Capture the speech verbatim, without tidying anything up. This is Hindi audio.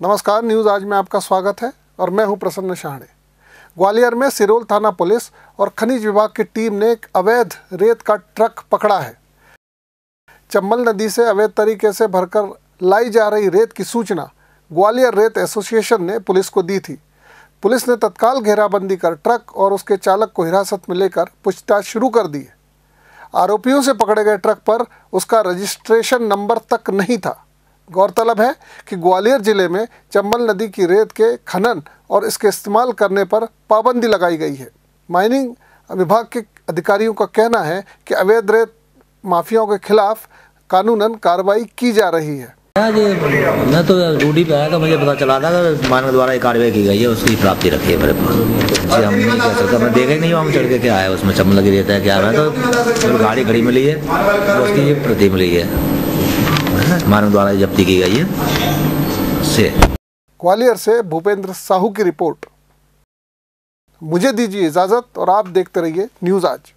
नमस्कार, न्यूज़ आज में आपका स्वागत है और मैं हूं प्रसन्न शाहणे। ग्वालियर में सिरोल थाना पुलिस और खनिज विभाग की टीम ने एक अवैध रेत का ट्रक पकड़ा है। चंबल नदी से अवैध तरीके से भरकर लाई जा रही रेत की सूचना ग्वालियर रेत एसोसिएशन ने पुलिस को दी थी। पुलिस ने तत्काल घेराबंदी कर ट्रक और उसके चालक को हिरासत में लेकर पूछताछ शुरू कर दी है। आरोपियों से पकड़े गए ट्रक पर उसका रजिस्ट्रेशन नंबर तक नहीं था। गौरतलब है कि ग्वालियर जिले में चंबल नदी की रेत के खनन और इसके इस्तेमाल करने पर पाबंदी लगाई गई है। माइनिंग विभाग के अधिकारियों का कहना है कि अवैध रेत माफियाओं के खिलाफ कानूनन कार्रवाई की जा रही है। मैं तो ड्यूटी पे आया था, मुझे पता चला था कि मानव द्वारा एक कार्रवाई की गई है, उसकी प्राप्ति रखी है मेरे पास। जी हम नहीं कह सकते, मैं देखा ही नहीं वहाँ चढ़ के क्या है उसमें, चंबल लगी रहता है क्या है। तो गाड़ी खड़ी मिली है, उसकी प्रति मिली है, मानव द्वारा जब्ती की गई है से। ग्वालियर से भूपेंद्र साहू की रिपोर्ट। मुझे दीजिए इजाजत और आप देखते रहिए न्यूज़ आज।